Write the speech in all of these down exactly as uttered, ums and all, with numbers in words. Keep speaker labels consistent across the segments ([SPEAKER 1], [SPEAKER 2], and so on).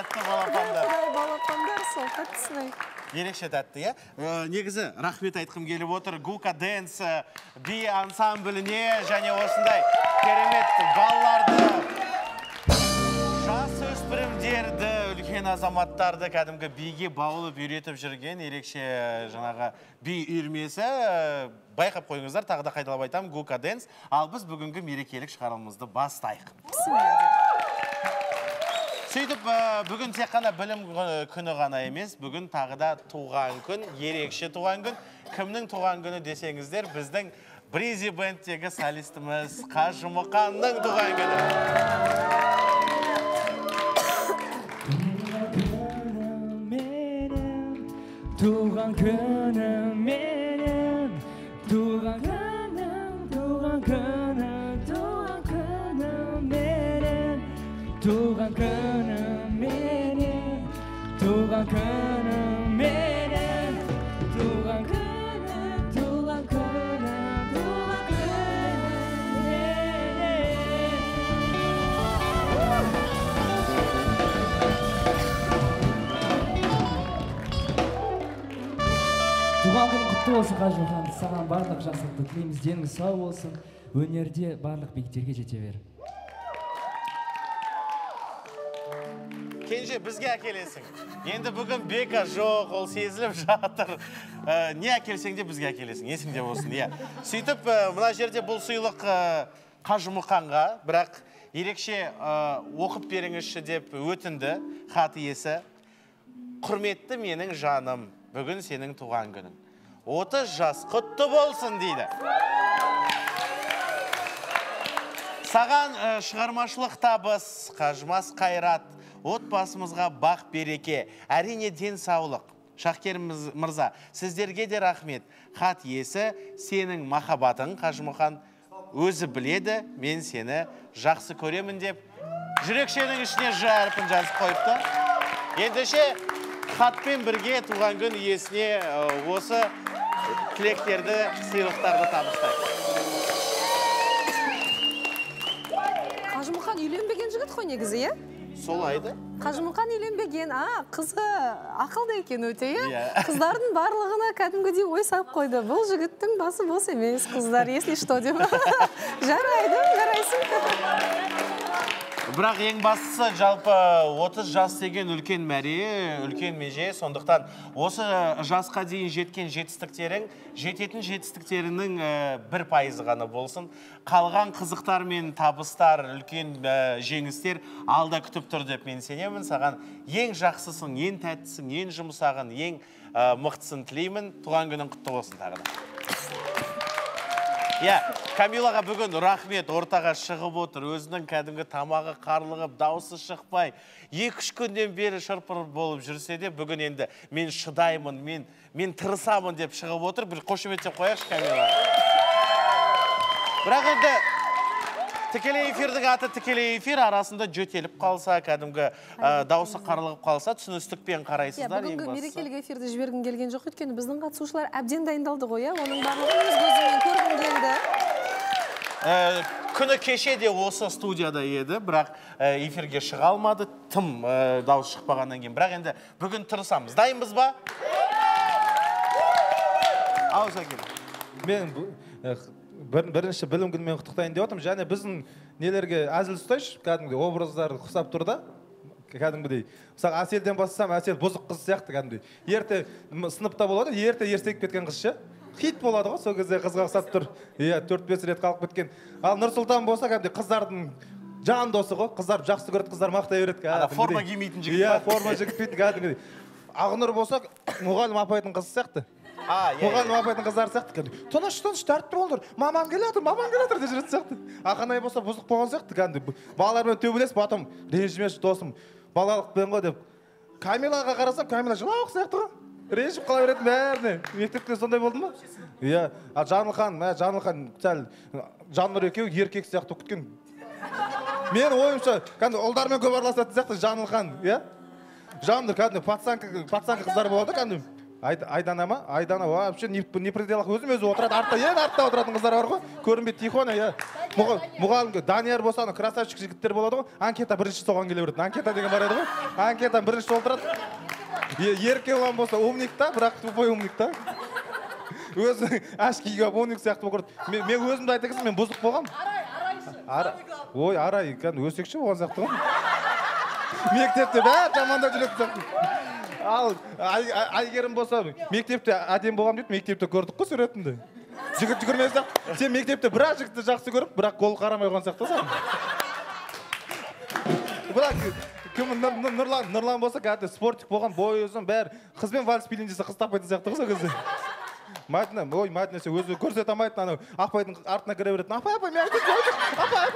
[SPEAKER 1] тәтті балапандар.
[SPEAKER 2] Балапандар сол тәттісін.
[SPEAKER 1] Ерекше тәтті, иә? Негізі, рахмет айтқым келіп отыр. Гука Дэнс би ансамбліне және осындай керемет балаларды, жас өспірімдерді, үлкен азаматтарды кәдімгі биге баулып үйретіп жүрген ерекше жаңағы би үйірмесі. Байқап қойыңыздар, тағы да қайталап айтам, Гука Дэнс. Ал біз бүгінгі мерекелік шығарылымызды бастайық. Сөйтіп, бүгін тек қана білім күні ғана емес, бүгін тағы да туған күн, ерекше туған күн. Кімнің туған күні десеңіздер, біздің Бризи бэндтегі солистіміз Қажымұқанның туған күні.
[SPEAKER 3] Туған күнім менің, туған күнім, туған күнім, туған күнім менің, туған күнім менің, туған күнім менің, туған күнім, туған күнім, туған Туған күнің құтты болсын, Қажымұқан. Саған барлық жақсылықты тілейміз, деніңіз сау болсын, өнерде барлық биіктерге жете бер.
[SPEAKER 1] Кенже, бізге әкелесің. Енді бүгін бека жоқ, ол сезіліп жатыр. Не әкелсең де бізге әкелесің, есіңде болсын. Сөйтіп, мұна жерде бұл сұйылық Қажымұқанға, бірақ ерекше оқып беріңізші деп өтінді хат иесі. Құрметті менің жаным, бүгін сенің туған күнің. отыз жас құтты болсын дейді. Саған шығармашылық табыс, қажымас қайрат, отбасымызға бақ береке, әрине денсаулық. Шақкер мырза, сіздерге де рахмет. Хат иесі, сенің махаббатың, Қажымұқан, өзі біледі, мен сені жақсы көремін деп, жүрекшенің ішіне жарпын жазып қойыпты. Ендеше, хатпен бірге туған күн иесіне осы тілектерді, сыйлықтарды табыстайды.
[SPEAKER 2] Қажымұқан үйленбеген жігіт қой негізі, е?
[SPEAKER 1] Солайды.
[SPEAKER 2] Қажымұқан үйленбеген, қызы ақылды екен өте, е? Қыздардың барлығына кәдімгідей ой сап қойды. Бұл жігіттің басы бос емес, қыздар, если что деп. Жарайды, жарайсың.
[SPEAKER 1] Бірақ ең бастысы жалпы отыз жас деген үлкен мәре, үлкен меже. Сондықтан осы жасқа дейін жеткен жетістіктерің, жететін жетістіктерінің бір пайызы ғана болсын. Қалған қызықтар мен табыстар, үлкен жеңістер алда күтіп тұр деп мен сенемін. Саған ең жақсысын, ең тәттісін, ең жұмсағын, ең мықтысын тілеймін. Туған күнің құтты болсын тағы да. Иә, Камилаға бүгін рахмет ортаға шығып отыр. Өзінің кәдімгі тамағы қарлығып, дауысы шықпай, екі-үш күннен бері шырпыр болып жүрсе де, бүгін енді мен шыдаймын, мен, мен тырысамын деп шығып отыр. Бір қошеметтеп қояқшы, Камила. Бірақ енді тікелей эфирдің аты тікелей эфир, арасында жөтеліп қалса, кәдімгі дауысы қарлығып қалса, түсіністікпен қарайсыздар.
[SPEAKER 2] Бүгінгі мерекелік эфирді жібергім келген жоқ, өйткені біздің қатысушылар әбден дайындалды ғой, оның барлығын өз көзімен көргім келді.
[SPEAKER 1] Күні кеше де осы студияда еді, бірақ эфирге шыға алмады, тым дауыс шықпағаннан кейін. Бірақ енді бүгін тырысамыз. Дайынбыз ба? Ауыз әкел.
[SPEAKER 4] Мен бірінші білім күнімен құттықтайын деп отырмын. Және біздің нелерге әзіл ұстайшы, кәдімгідей образдары құсап тұр да. Кәдімгідей. Мысалы, Әселден бастасам, Әсел бұзық қыз сияқты кәдімгідей. Ерте сыныпта болады, ерте ерсек кеткен қыз ше. Хит болады ғой, сол кезде қызға ұқсап тұр. Иә, төрт-бес рет қалып кеткен. Ал Нұрсұлтан болса, кәдімгідей қыздардың жан досы ғой. Қыздар жақсы көреді, қыздар мақтай береді.
[SPEAKER 1] Форма кимейтін жігіт.
[SPEAKER 4] Иә, форма жігіт кәдімгідей. Ақнұр болса, мұғалім апайдың қызы сияқты. Мұғалім апайдың қыздары сияқты. Тыныш, тыныш, тәртіпті болдыр. Мамам келатыр, мамам келатыр деп жүреді сияқты. Ақанай болса бұзық болған сияқты. Кәдімгі балалармен төбелесіп, потом ренжімеші досым, балалықпен ғой деп. Камилаға қарасам, Камила жылауық сияқты ғой. Ренжіп қала беретін бәріне. Мектепте сондай болды ма? Иә. А Жаңылхан, Жаңылхан сәл Жаннұр екеуі еркек сияқты күткен. Мен ойымша, кәдімгі ұлдармен көп араласатын сияқты Жаңылхан, иә? Жаннұр кәдімгі пацанка қыздар болады, кәдімгі Айдана ма? Айдана вообще не в пределах, өзім өзі отырады, артта, ең артта отыратын қыздар бар ғой, көрінбейді, тихоня, иә. Мұғалім, Данияр болса, красавчик жігіттер болады ғой, анкета бірінші соған келе береді. Анкета деген бар еді ғой, анкета бірінші толтырады. Ерке olan болса, умник та, бірақ тупой умник та. Өзі ашкиге умник сияқты болып көрді. Мен өзімді айта кетсем, мен бұзық болғам. Арай, ой, Арай, өсекші болған сияқты ғой. Мектепте бәрі жамандап жүретін сияқты. Ал Айгерім болса, мектепте әдем болғам дейді, мектепте көрдік қой суретімді. Жігіт жүгірмейсің, сен мектепте бірақ жігітті жақсы көріп, бірақ қол қарамай қойған сияқты сен. Бірақ кім Нұрлан, Нұрлан болса, кәдімгі спортик болған, бойы өзін бәрі қызбен вальс билейін десе қыз таппайтын сияқты ғой сол кезде. Мәдина, ой, Мәдина сен өзі көрсете алмайтын, анау Ақпайдың артына кіре беретін. Апай, апай, мен айтып, апай,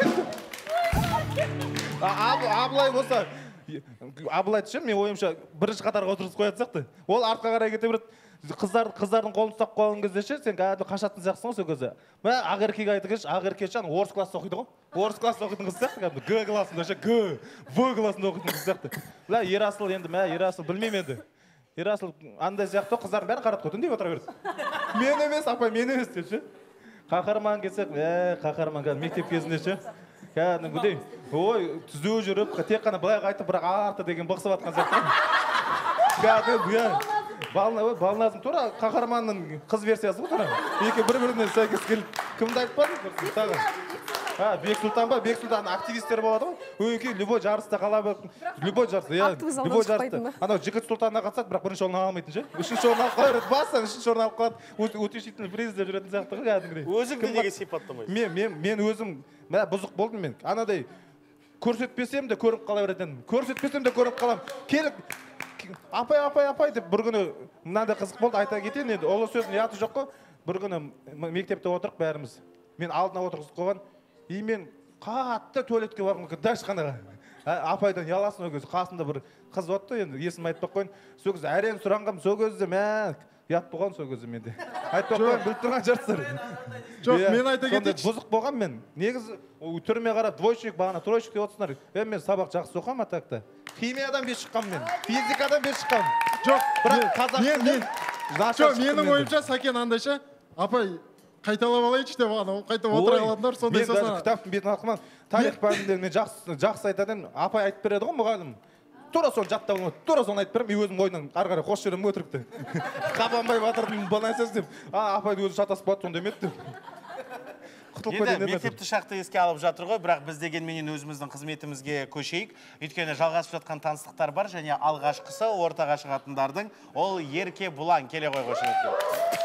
[SPEAKER 4] апай, мен айтып. Абылай болса, Абылай түсем, мен ойымша бірінші қатарға отырғызып қоятын сияқты. Ол артқа қарай кете береді. Қыздардың қолын ұстап қойған кезде ше, сен кәдімгі қашатын сияқтысың ғой сол кезде. Мә Ақеркеге айтып кетші, Ақерке ше, орыс класста оқиды ғой. Орыс класста оқитын қыз сияқты, кәдімгі Г классында ше, Г, В классында оқитын қыз сияқты. Ла, Ерасыл енді, мә Ерасыл білмеймін енді. Ерасыл андай сияқты қыздардың бәрін қаратып қойды, деп отыра берді. Мен емес, апай, мен емес деп ше. Қаһарман келсек, ә, қаһарман кәдімгі мектеп кезінде ше. Кәдімгідей, ой, түзу жүріп, тек қана былай қайтып, бірақ арты деген бықсып атқан сияқты. Кәдімгі, Балназым тура қаһарманның қыз версиясы ғой тура. Екі бір-біріне сәйкес келіп, кімді айтып барды? Бексұлтан ба? Бексұлтан активистер болады ғой. Өйке, любой жарыста қала бөктің. Любой жарыста, иә. Любой жарыста. Анау жігіт сұлтанына қатысады, бірақ бірінші орын алмайтын ше. Үшінші орын алып қалады, бассан үшінші орын алып қалады. Утешительный приз деп жүретін сияқты ғой кәдімгідей.
[SPEAKER 1] Өзіңді неге сипаттамайсың?
[SPEAKER 4] Мен, мен өзім, мә бұзық болдым мен. Анадай көрсетпесем де көріп қала беретін. Көрсетпесем де көріп қалам. Келіп апай, апай, апай деп бір күні мынандай қызық болды, айта кетейін енді. Ол сөздің ұяты жоқ қой. Бір күні мектепте отырып бәріміз. Мен алдына отырғызып қойған. И мен қатты туалетке барғым келді, дашханаға. Апайдан ұяласын ол кезде. Қасында бір қыз отты енді, есімін айтпақ қойын. Сол кезде әрең сұрағам, сол кезде мә ұят болған сол кезде менде. Айтпақ қойын, біліп тұрған жарсыздар.
[SPEAKER 5] Жоқ, мен айта кетейінші.
[SPEAKER 4] Бұзық болған мен. Негізі түріме қарап, двойщик, бағана тройщик деп отырсыңдар. Мен сабақ жақсы оқам атақта. Химиядан бес шыққам мен. Физикадан бес шыққам.
[SPEAKER 5] Жоқ,
[SPEAKER 4] бірақ қазақ
[SPEAKER 5] мен Жоқ, менің ойымша Сәкен андайша, апай қайталап алайыншы деп ана қайтып отыра қалатындар, сондай сосын.
[SPEAKER 4] Мен кітаптың бетін ақыман тарих пәнінде мен жақсы айтатын, апай айтып береді ғой мұғалім. Тура соны жаттап алмайды, тура соны айтып берем, мен өзім ойынан ары қарай қос жерім өтірікті. Қабанбай батырдың бұл нәрсесі деп, апайды өзі шатасып бады, сонда емет деп.
[SPEAKER 1] Енді мектепті шақты еске алып жатыр ғой, бірақ біз дегенменен өзіміздің қызметімізге көшейік. Өйткені жалғасып жатқан таныстықтар бар, және алғашқысы ортаға шығатындардың ол Ерке Бұлан. Келе ғой қошеметке.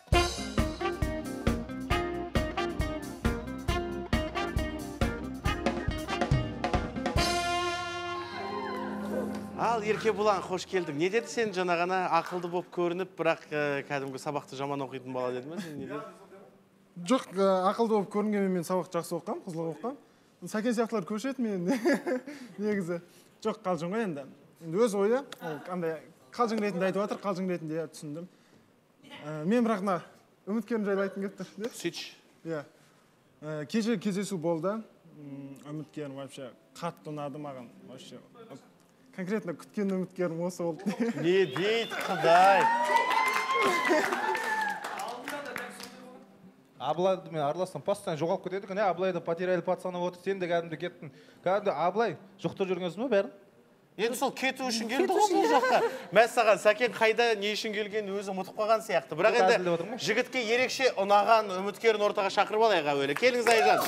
[SPEAKER 1] Ал Ерке Бұлан, қош келдің. Не деді сен жаңа ғана ақылды болып көрініп, бірақ кәдімгі сабақты жаман оқитын бала деді ме? Сен не деді?
[SPEAKER 5] Жоқ, ақылды болып көрінгенмен мен сабақ жақсы оққам, қызылық оққам. Сәкен сияқтылар көшеді мен негізі. Жоқ, қалжың ғой енді. Енді өз ойы, қандай қалжың ретінде айтып жатыр, қалжың ретінде түсіндім. Мен бірақ мына үміткерім жайлы айтқым келіп тұр.
[SPEAKER 1] Сөйтші.
[SPEAKER 5] Иә. Кеше кездесу болды. Үміткерім вообще қатты ұнады маған. Вообще конкретно күткен үміткерім осы болды.
[SPEAKER 1] Не дейді Құдай?
[SPEAKER 4] Абылайды мен араластым, постоянно жоғалып кетеді, не Абылайды потеряли пацаны отыр, сен де кәдімді кеттің. Кәдімді Абылай жоқтап жүргенсің бе бәрін?
[SPEAKER 1] Енді сол кету үшін келді ғой бұл жаққа. Мәз саған Сәкен қайда не үшін келгенін өзі ұмытып қалған сияқты. Бірақ енді жігітке ерекше ұнаған үміткерін ортаға шақырып алайық әуелі. Келіңіз Айжан.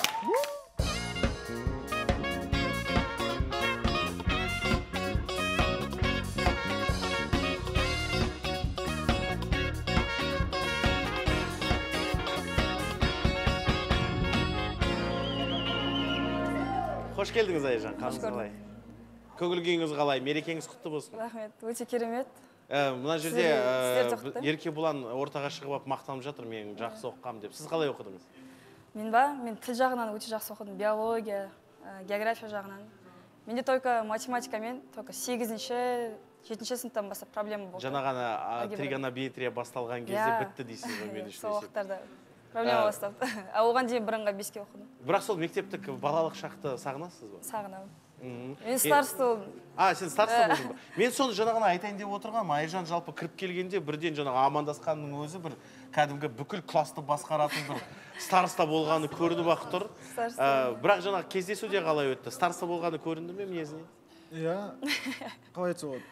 [SPEAKER 1] Қош келдіңіз Айжан, қалыңыз қалай? Көңіл-күйіңіз қалай? Мерекеңіз құтты болсын.
[SPEAKER 6] Рахмет, өте керемет.
[SPEAKER 1] Мына жерде Ерке Бұлан ортаға шығып мақтанып жатыр, мен жақсы оқығам деп. Сіз қалай оқыдыңыз?
[SPEAKER 6] Мен ба? Мен тіл жағынан өте жақсы оқыдым. Биология, география жағынан. Менде только математикамен, только сегізінші, жетінші сыныптан бастап проблема болды.
[SPEAKER 1] Жаңа ғана тригонометрия басталған кезде бітті дейсіз ғой мен үшін.
[SPEAKER 6] Сол уақыттарда проблема басталды. Оған дейін бірыңғай беске оқыдым.
[SPEAKER 1] Бірақ сол мектептік балалық шақты сағынасыз ба?
[SPEAKER 6] Сағынамын. Мен староста болдым.
[SPEAKER 1] А, сен староста болдың ба? Мен соны жаңағына айтайын деп отырғанмын. Айжан жалпы кіріп келгенде бірден жаңағы амандасқанның өзі бір кәдімгі бүкіл класты басқаратын бір староста болғаны көрініп ақ тұр. Бірақ жаңағы кездесуде қалай өтті? Староста болғаны көрінді ме мінезінен?
[SPEAKER 5] Иә, қалай айтса болады.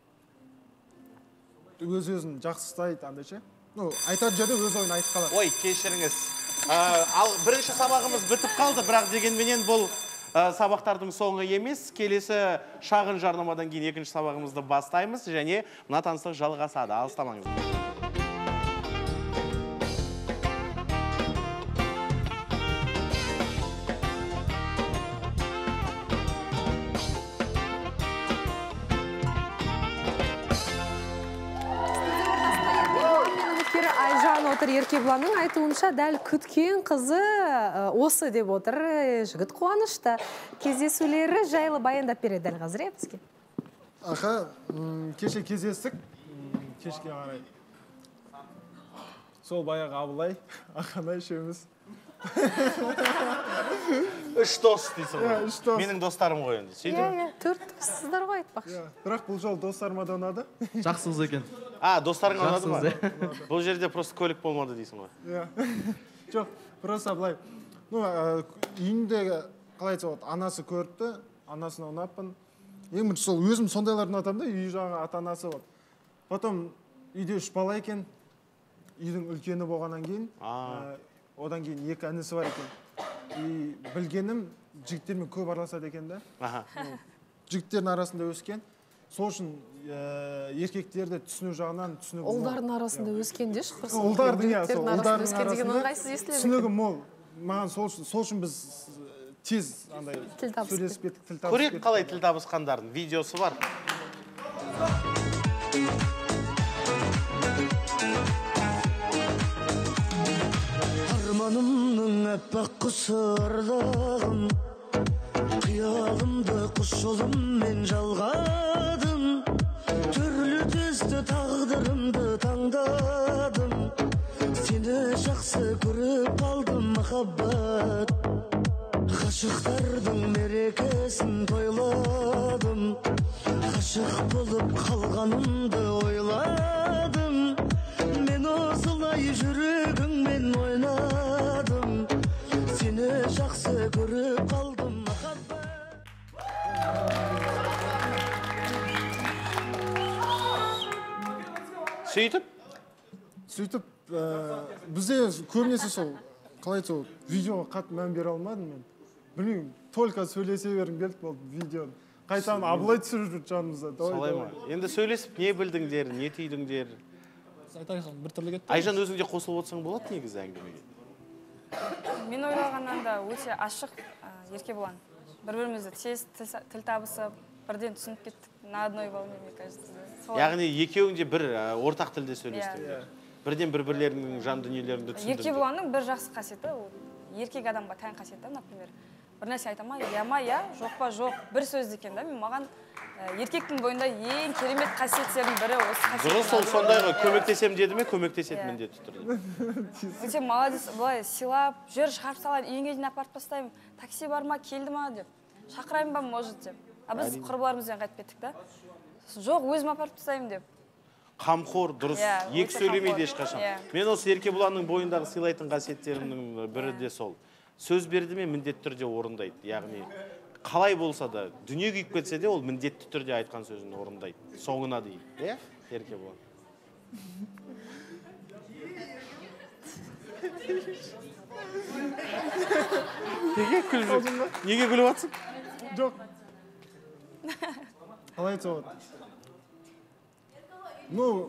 [SPEAKER 5] Өз-өзін жақсы ұстайды, андай ше. Ну, айтар жерде өз ойын айтып қалады.
[SPEAKER 1] Ой, кешіріңіз. Ал бірінші сабағымыз бітіп қалды, бірақ дегенменен бұл сабақтардың соңы емес. Келесі шағын жарнамадан кейін екінші сабағымызды бастаймыз және мына таныстық жалғасады. Алыстамаңыз.
[SPEAKER 2] Еркебұланның айтуынша дәл күткен қызы осы деп отыр. Жігіт қуанышты. Кездесулері жайлы баяндап береді дәл қазір бізге.
[SPEAKER 5] Аха, кеше кездестік. Кешке қарай. Сол баяғы Абылай, Ақанай үшеуміз.
[SPEAKER 1] Үш дос дейсің ғой.
[SPEAKER 5] Үш дос.
[SPEAKER 1] Менің достарым ғой енді.
[SPEAKER 2] Иә, төрт доссыздар ғой айтпақшы.
[SPEAKER 5] Бірақ бұл жол достарыма да ұнады.
[SPEAKER 4] Жақсыңыз екен.
[SPEAKER 1] А, достарың ұнады ма? Бұл жерде просто көлік болмады дейсің ғой.
[SPEAKER 5] Иә. Жоқ, просто былай. Ну, үйінде қалай айтса болады, анасы көріпті, анасына ұнаппын. Ең бірінші сол өзім сондайларды ұнатамын да, үй жағы ата-анасы болады. Потом үйде үш бала екен. Үйдің үлкені болғаннан кейін, одан кейін екі інісі бар екен. И білгенім жігіттермен көп араласады екен да. Жігіттердің арасында өскен. Сол үшін еркектерді түсіну жағынан түсінігі мол.
[SPEAKER 2] Ұлдардың арасында өскенде шықырсын.
[SPEAKER 5] Ұлдардың, иә, сол ұлдардың
[SPEAKER 2] арасында
[SPEAKER 5] түсінігі мол. Маған сол үшін біз тез сөйлесіп кеттік, тіл табысып кеттік.
[SPEAKER 1] Көрек қалай тіл табысқандардың видеосы бар.
[SPEAKER 7] Арманымның әппақ құсырдағым, қиялымды құс жолыммен жалғадым, түрлі түсті тағдырымды таңдадым, сені жақсы көріп қалдым махаббат, ғашықтардың мерекесін тойладым, ғашық болып қалғанымды ойладым, мен осылай жүрегіңмен ойнадым, сені жақсы көріп қалдым махаббат.
[SPEAKER 1] Сөйтіп?
[SPEAKER 5] Сөйтіп, бізде көбінесе сол, қалай сол, видеоға қатты мән бере алмадым мен. Білмеймін, только сөйлесе бергім келді болды видеоны. Қайтадан Абылай түсіріп жүрді жанымызда.
[SPEAKER 1] Солай ма? Енді сөйлесіп, не білдіңдер, не түйдіңдер?
[SPEAKER 5] Айтайын, бір түрлі кетті.
[SPEAKER 1] Айжан, өзіңде қосылып отырсаң болады негізі әңгімеге?
[SPEAKER 6] Мен ойлағаннан да өте ашық Еркебұлан. Бір-бірімізді тез тіл табысып, бірден түсініп кеттік. На одной волне, мне кажется.
[SPEAKER 1] Яғни екеуің де бір ортақ тілде сөйлестіңдер. Бірден бір-бірлерінің жан дүниелеріңді түсіндіңдер.
[SPEAKER 6] Еркебұланның бір жақсы қасиеті, еркек адамға тән қасиеті, например, бір нәрсе айтама, я ма, я, жоқ па, жоқ, бір сөз екен да. Мен маған еркектің бойында ең керемет қасиеттердің бірі осы қасиет.
[SPEAKER 1] Дұрыс, сол сондайға көмектесем деді ме, көмектеседі міндетті түрде.
[SPEAKER 6] Өте молодец, былай сыйлап, жер шығарып салайын, үйіңе дейін апарып тастаймын, такси бар ма, келді ма деп, шақырайын ба, может деп. А біз құрбыларымызбен қайтып кеттік та. Жоқ, өзім апарып тастаймын деп.
[SPEAKER 1] Қамқор, дұрыс, екі сөйлемейді ешқашан. Мен осы Еркебұланның бойындағы сыйлайтын қасиеттерімнің бірі де сол. Сөз берді ме міндетті түрде орындайды. Яғни қалай болса да, дүние күйіп кетсе де ол міндетті түрде айтқан сөзін орындайды. Соңына дейін. Е, Еркебұлан? Неге күліп жүрсің? Неге күліп жатсың?
[SPEAKER 5] Жоқ. Қалай айтса болады? Ну,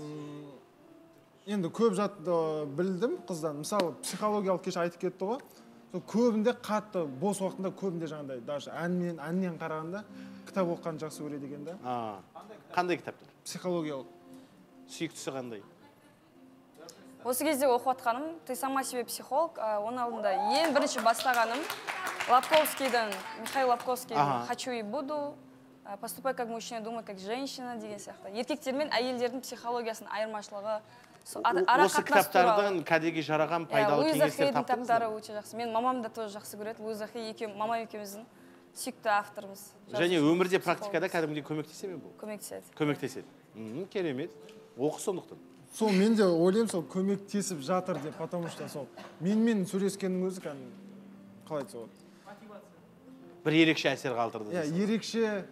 [SPEAKER 5] енді көп жатты білдім қыздан. Мысалы, психологиялық кеше айтып кетті ғой. Көбінде қатты, бос уақытында көбінде жаңағыдай, даже әннен, әннен қарағанда кітап оққан жақсы көреді екен да.
[SPEAKER 1] Қандай кітаптар?
[SPEAKER 5] Психологиялық.
[SPEAKER 1] Сүйіктісі қандай?
[SPEAKER 6] Осы кезде оқып атқаным, ты сама себе психолог, оның алдында ең бірінші бастағаным Лобковскийдің, Михаил Лобковскийдің «Хочу и буду», «Поступай как мужчина, думай как женщина» деген сияқты. Еркектер мен әйелдердің психологиясының айырмашылығы.
[SPEAKER 1] Осы кітаптардың кәдеге жараған пайдалы кеңестер таптыңыз ба?
[SPEAKER 6] Өте жақсы. Мен мамам да тоже жақсы көреді. Луиза Хей, мамам екеуміздің сүйікті авторымыз.
[SPEAKER 1] Және өмірде практикада кәдімгідей көмектесе ме бұл?
[SPEAKER 6] Көмектеседі.
[SPEAKER 1] Көмектеседі. Керемет. Оқы сондықтан.
[SPEAKER 5] Сол мен де ойлаймын, сол көмектесіп жатыр деп, потому что сол менімен сөйлескеннің өзі кәдімгі қалай айтса болады.
[SPEAKER 1] Бір ерекше әсер қалдырды.
[SPEAKER 5] Иә, ерекше,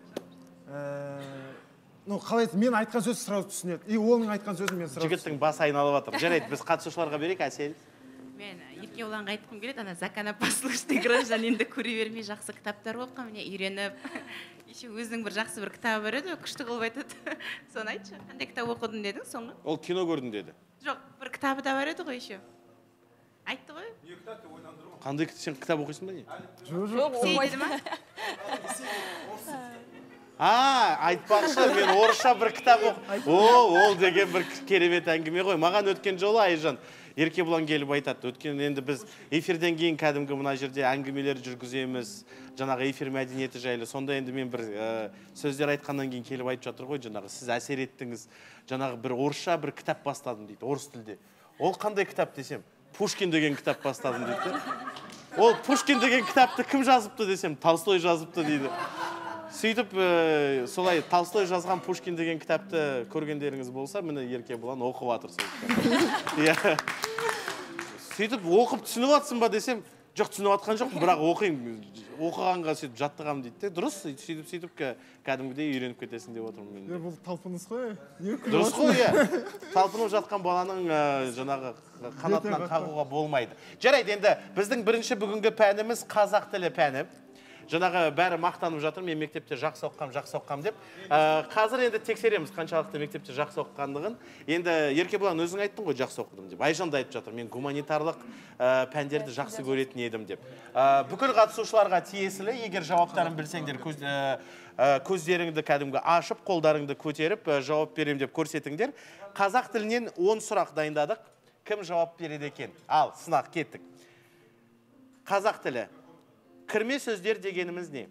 [SPEAKER 5] ну қалай айтса, мен айтқан сөз сразу түсінеді. И оның айтқан сөзін мен сразу.
[SPEAKER 1] Жігіттің басы айналып жатыр. Жарайды, біз қатысушыларға берейік, Әсел.
[SPEAKER 8] Мен Еркебұланға айтқым келеді, ана Закана послушный граждан енді көре бермей жақсы кітаптар оқыған, міне үйреніп, еще өзінің бір жақсы бір кітабы бар еді, күшті қылып айтады. Соны айтшы, қандай кітап оқыдың дедің соңғы?
[SPEAKER 1] Ол кино көрдім деді.
[SPEAKER 8] Жоқ, бір кітабы да бар еді ғой еще. Айтты ғой?
[SPEAKER 1] Қандай сен кітап оқисың ба не?
[SPEAKER 5] Жоқ,
[SPEAKER 8] Сейді ма?
[SPEAKER 1] А, айтпақшы, мен орысша бір кітап оқып. О, ол деген бір керемет әңгіме ғой. Маған өткен жолы Айжан Еркебұлан келіп айтады. Өткен енді біз эфирден кейін кәдімгі мына жерде әңгімелер жүргіземіз. Жаңағы эфир мәдениеті жайлы. Сонда енді мен бір сөздер айтқаннан кейін келіп айтып жатыр ғой, жаңағы сіз әсер еттіңіз. Жаңағы бір орысша бір кітап бастадым дейді, орыс тілде. Ол қандай кітап десем, Пушкин деген кітап бастадым дейді. Ол Пушкин деген кітапты кім жазыпты десем, Толстой жазыпты дейді. Сөйтіп, солай Толстой жазған Пушкин деген кітапты көргендеріңіз болса, міне Еркебұлан оқып жатыр сол. Сөйтіп, оқып түсініп жатсың ба десем, жоқ түсініп жатқан жоқпын, бірақ оқимын, оқығанға сөйтіп жаттығам дейді. Дұрыс, сөйтіп сөйтіп кәдімгідей үйреніп кетесің деп отырмын мен.
[SPEAKER 5] Бұл талпыныс қой.
[SPEAKER 1] Дұрыс қой, иә. Талпынып жатқан баланың жаңағы қанатынан қағуға болмайды. Жарайды, енді біздің бірінші бүгінгі пәніміз қазақ тілі пәні. Жаңағы бәрі мақтанып жатыр, мен мектепте жақсы оққам, жақсы оққам деп. Қазір енді тексереміз қаншалықты мектепте жақсы оққандығын. Енді Еркебұлан өзің айттың ғой жақсы оқыдым деп. Айжан да айтып жатыр, мен гуманитарлық пәндерді жақсы көретін едім деп. Бүкіл қатысушыларға тиесілі, егер жауаптарын білсеңдер, көздеріңді кәдімгі ашып, қолдарыңды көтеріп жауап берем деп көрсетіңдер. Қазақ тілінен он сұрақ дайындадық. Кім жауап береді екен? Ал, сынақ кеттік. Қазақ тілі. Кірме сөздер дегеніміз не?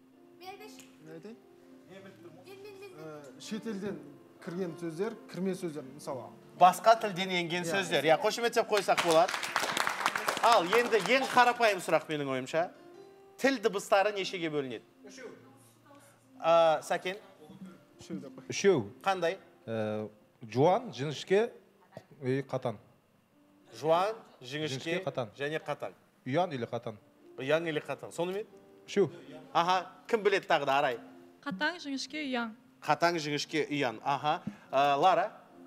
[SPEAKER 5] Шетелден кірген сөздер, кірме сөздер, мысалы.
[SPEAKER 1] Басқа тілден енген сөздер. Я қошеметтеп қойсақ болады. Ал, енді ең қарапайым сұрақ менің ойымша. Тіл дыбыстары нешеге бөлінеді? Үшеу. Сәкен?
[SPEAKER 4] Үшеу.
[SPEAKER 1] Қандай?
[SPEAKER 4] Жуан, жіңішке, қатан.
[SPEAKER 1] Жуан, жіңішке, және қатан.
[SPEAKER 4] Ұян или қатан?
[SPEAKER 1] Ұян или қатан. Сонымен?
[SPEAKER 4] Үшеу.
[SPEAKER 1] Аха, кім біледі тағы да, Арай?
[SPEAKER 9] Қатаң, жіңішке, ұян.
[SPEAKER 1] Қатаң, жіңішке, ұян. Аха. Лара?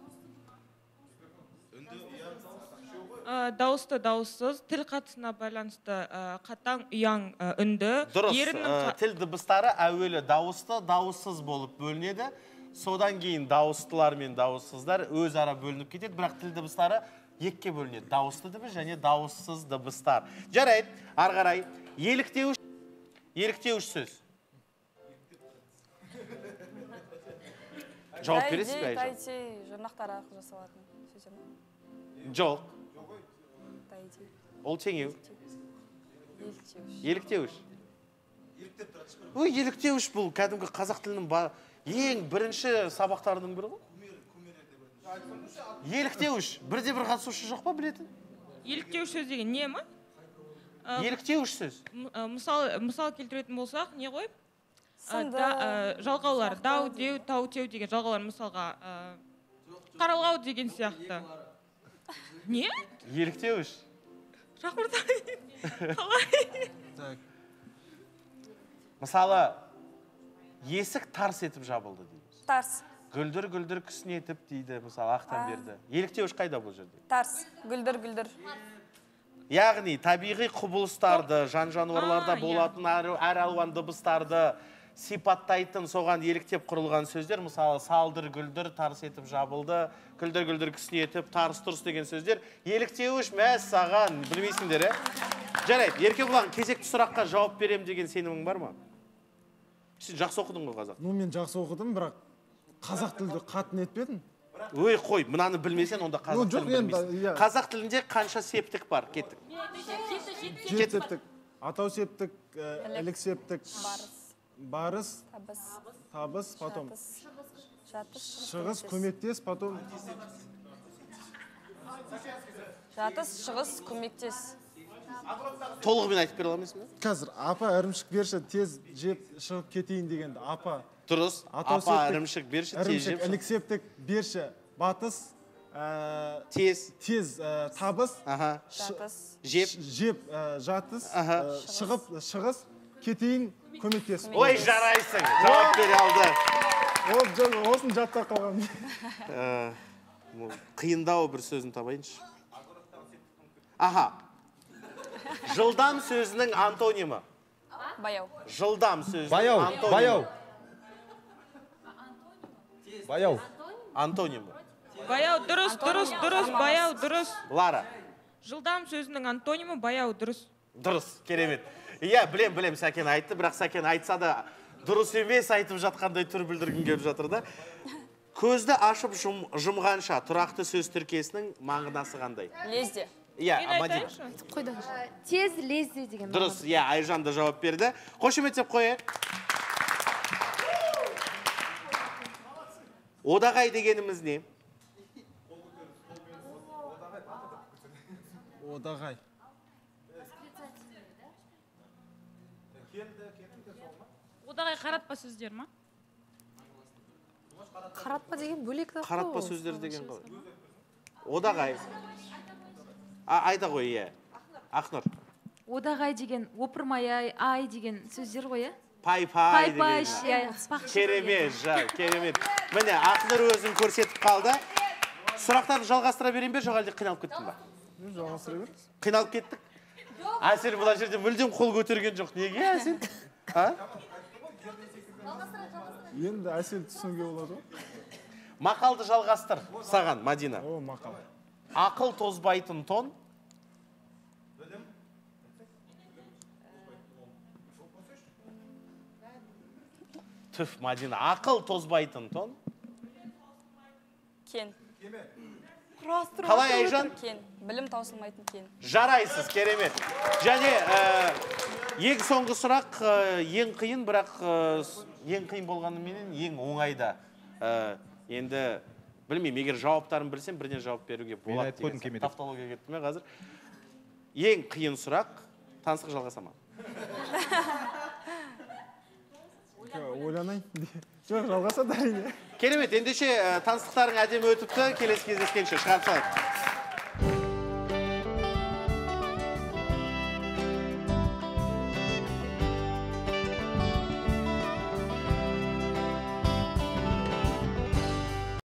[SPEAKER 9] Дауысты дауыссыз, тіл қатысына байланысты қатаң, ұян, үнді.
[SPEAKER 1] Дұрыс, тіл дыбыстары әуелі дауысты, дауыссыз болып бөлінеді. Содан кейін дауыстылар мен дауыссыздар өз ара бөлініп кетеді, бірақ тіл дыбыстары екке бөлінеді. Дауысты дыбыс және дауыссыз дыбыстар. Жарайды, арғарай. Еліктеуіш. Еліктеуіш сөз. Жауап бересіз бе, Айжан?
[SPEAKER 6] Тайти, жұрнақтар арқылы жасалатын сөздер ме?
[SPEAKER 1] Жоқ.
[SPEAKER 6] Тайти.
[SPEAKER 1] Ол теңеу.
[SPEAKER 6] Еліктеуіш.
[SPEAKER 1] Еліктеуіш. Ой, еліктеуіш бұл кәдімгі қазақ тілінің ең бірінші сабақтарының бірі ғой. Еліктеуіш. Бірде бір қатысушы жоқ па білетін?
[SPEAKER 9] Еліктеуіш сөз деген не ма?
[SPEAKER 1] Еліктеуіш сөз.
[SPEAKER 9] Мысал келтіретін болсақ, не ғой? Жалғаулар. Дау, деу, тау, теу деген жалғаулар мысалға қаралғау деген сияқты. Не?
[SPEAKER 1] Еліктеуіш.
[SPEAKER 9] Жақырдай. Қалай?
[SPEAKER 1] Мысалы, есік тарс етіп жабылды дейміз.
[SPEAKER 6] Тарс.
[SPEAKER 1] Гүлдір-гүлдір күснетіп дейді, мысалы, ақтан берді. Еліктеуіш қайда бұл жерде?
[SPEAKER 6] Тарс. Гүлдір-гүлдір.
[SPEAKER 1] Яғни, табиғи құбылыстарды, жан-жануарларда болатын әр алуан дыбыстарды сипаттайтын соған еліктеп құрылған сөздер, мысалы, салдыр, гүлдір, тарс етіп жабылды, гүлдір-гүлдір күснетіп, тарс-тұрс деген сөздер. Еліктеуіш мәс саған, білмейсіңдер, ә? Жарайды, Еркебұлан, кезекті сұраққа жауап берем деген сенімің бар ма? Сен жақсы оқыдың ғой қазақ?
[SPEAKER 5] Ну, мен жақсы оқыдым, бірақ қазақ тілді қатын етпедім.
[SPEAKER 1] Ой, қой, мынаны білмесен, онда қазақ тілін білмейсің. Қазақ тілінде қанша септік бар? Кеттік.
[SPEAKER 5] Жет септік, атау септік, ілік септік, барыс, табыс, потом шығыс, көмектес, потом
[SPEAKER 6] жатыс, шығыс, көмектес.
[SPEAKER 1] Толығымен айтып бере аламысың ба?
[SPEAKER 5] Қазір апа ірімшік берші, тез жеп шығып кетейін дегенді. Апа.
[SPEAKER 1] Дұрыс. Апа ірімшік берші, тез жеп.
[SPEAKER 5] Ірімшік іліксептік берші, батыс.
[SPEAKER 1] Тез.
[SPEAKER 5] Тез табыс.
[SPEAKER 6] Жатыс.
[SPEAKER 1] Жеп.
[SPEAKER 5] Жеп жатыс. Шығып, шығыс. Кетейін, көмектес.
[SPEAKER 1] Ой, жарайсың. Жауап бере алды.
[SPEAKER 5] Осын жатта қалған.
[SPEAKER 1] Қиындау бір сөзін табайыншы. Аха. Жылдам сөзінің антонимі.
[SPEAKER 6] Баяу.
[SPEAKER 1] Жылдам сөзінің
[SPEAKER 4] Баяу,
[SPEAKER 1] антонимі.
[SPEAKER 4] баяу. Баяу.
[SPEAKER 1] Антонимі.
[SPEAKER 9] Баяу, дұрыс, дұрыс, дұрыс, баяу, дұрыс.
[SPEAKER 1] Лара.
[SPEAKER 9] Жылдам сөзінің антонимі баяу, дұрыс.
[SPEAKER 1] Дұрыс, керемет. Иә, білем, білем, Сәкен айтты, бірақ Сәкен айтса да дұрыс емес айтып жатқандай түр білдіргін келіп жатыр да. Көзді ашып жұмғанша тұрақты сөз тіркесінің мағынасы қандай?
[SPEAKER 6] Лезде.
[SPEAKER 1] Иә, Мадина.
[SPEAKER 10] Тез лезде деген.
[SPEAKER 1] Дұрыс, иә, Айжан да жауап берді. Қошеметтеп қойайық. Одағай дегеніміз не?
[SPEAKER 5] Одағай.
[SPEAKER 9] Одағай қаратпа сөздер ма?
[SPEAKER 2] Қаратпа деген бөлек та.
[SPEAKER 1] Қаратпа сөздер деген ғой. Одағай. Айда ғой, иә. Ақнұр.
[SPEAKER 10] Одағай деген, опырмай ай деген сөздер ғой, иә?
[SPEAKER 1] Пай-пай деген.
[SPEAKER 10] Пай-пай,
[SPEAKER 1] керемет, жа, керемет. Міне, Ақнұр өзін көрсетіп қалды. Сұрақтарды жалғастыра берейін бе, жоқ әлде қиналып кеттің ба?
[SPEAKER 5] Жалғастыра беріңіз.
[SPEAKER 1] Қиналып кеттік? Әсел бұла жерде мүлдем қол көтерген жоқ. Неге Әсел?
[SPEAKER 5] Енді Әсел түсінуге болады.
[SPEAKER 1] Мақалды жалғастыр саған, Мадина.
[SPEAKER 5] О, мақал.
[SPEAKER 1] Ақыл тозбайтын тон. Түф, Мадина, ақыл тозбайтын тон.
[SPEAKER 6] Кен.
[SPEAKER 1] Қалай, Айжан?
[SPEAKER 6] Кен. Білім таусылмайтын кен.
[SPEAKER 1] Жарайсыз, керемет. Және ең соңғы сұрақ, ең қиын, бірақ ең қиын болғанымен ең оңайда. Енді, білмеймін, егер жауаптарын білсем, бірден жауап беруге болады деген. Тавтология кетті ме қазір? Ең қиын сұрақ, таныстық жалғаса ма?
[SPEAKER 5] Ойланайын. Жоқ, жалғаса да.
[SPEAKER 1] Керемет, ендеше таныстықтарың әдемі өтіпті, келесі кездескенше шығарып салайық.